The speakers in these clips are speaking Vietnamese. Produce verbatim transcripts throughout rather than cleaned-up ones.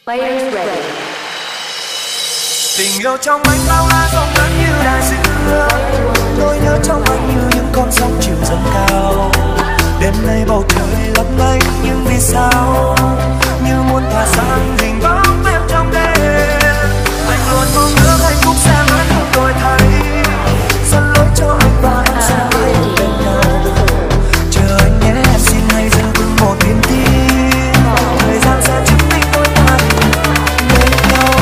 Players ready. Tình yêu trong anh bao la rộng lớn như đại dương, nỗi nhớ trong anh như những con sóng chiều dâng cao. Đêm nay bầu trời lấp lánh nhưng vì sao như muốn tỏa sáng hình bóng em trong đêm. Anh luôn mong ước hạnh phúc sẽ mãi không đổi thay, dẫn lối cho anh và em sẽ mãi ở bên nhau. Chờ anh nhé, em xin hãy giữ vững một niềm tin, thời gian sẽ chứng minh đôi ta bên nhau.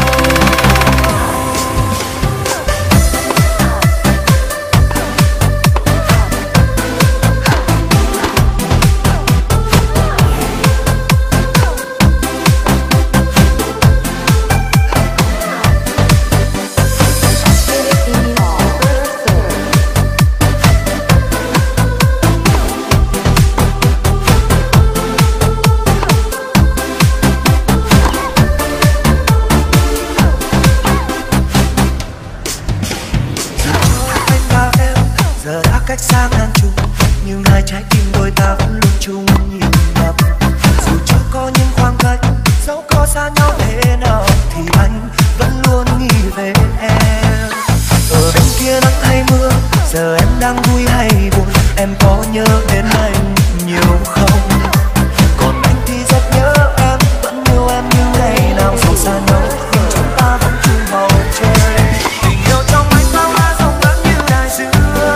Cách xa ngàn trùng nhưng hai trái tim đôi ta vẫn luôn chung nhịp đập. Dù cho có những khoảng cách, dẫu có xa nhau thế nào thì anh vẫn luôn nghĩ về em. Ở bên kia nắng hay mưa, giờ em đang vui hay buồn, em có nhớ đến anh nhiều không? Còn anh thì rất nhớ em, vẫn yêu em như ngày nào. Dù xa nhau nhưng chúng ta vẫn chung bầu trời. Tình yêu trong anh bao la rộng lớn như đại dương,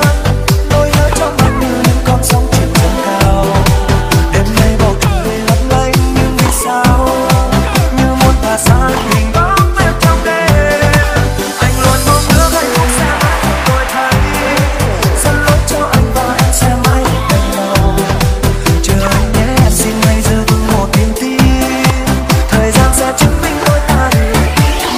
sóng chiều dâng cao. Đêm nay bầu trời lấp lánh nhưng vì sao như muốn tỏa sáng hình bóng em trong đêm. Anh luôn mong ước hạnh phúc sẽ mãi không đổi thay, dẫn lối cho anh và em sẽ mãi ở bên nhau. Chờ anh nhé, em xin hãy giữ vững một niềm tin, thời gian sẽ chứng minh đôi ta bên nhau.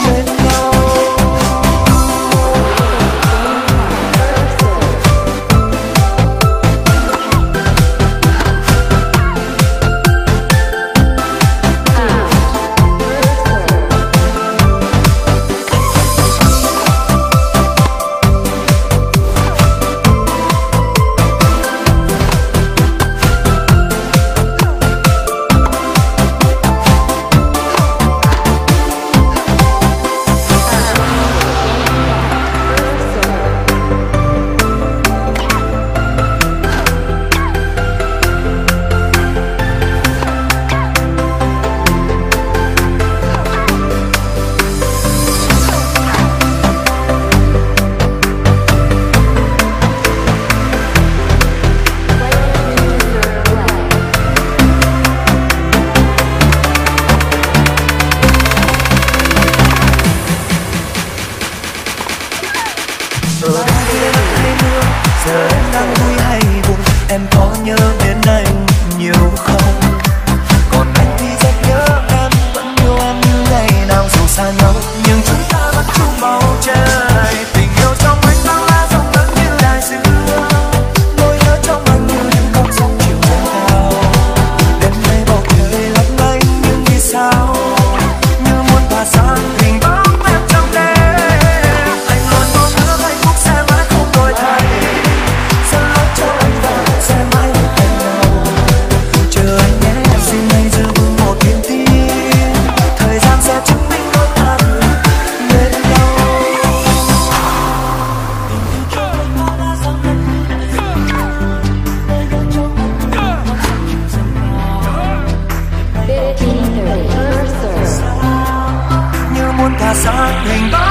Giờ em đang vui hay buồn, em có nhớ đến anh nhiều không? Còn anh thì rất nhớ em, vẫn yêu em như ngày nào. Dù xa nhau nhưng chúng ta vẫn chung bầu trời. Tình yêu trong anh bao la rộng lớn như đại dương, nỗi nhớ trong anh như những con sóng chiều dâng cao. Đêm nay bầu trời lấp lánh nhưng vì sao như muốn tỏa sáng hình bóng em trong đêm. Anh luôn mong ước hạnh phúc sẽ mãi không đổi thay, dẫn lối cho anh và em sẽ mãi ở bên nhau. Chờ anh nhé, em xin hãy giữ vững một niềm tin, thời gian sẽ chứng minh đôi ta bên nhau. Như muốn tỏa sáng hình bóng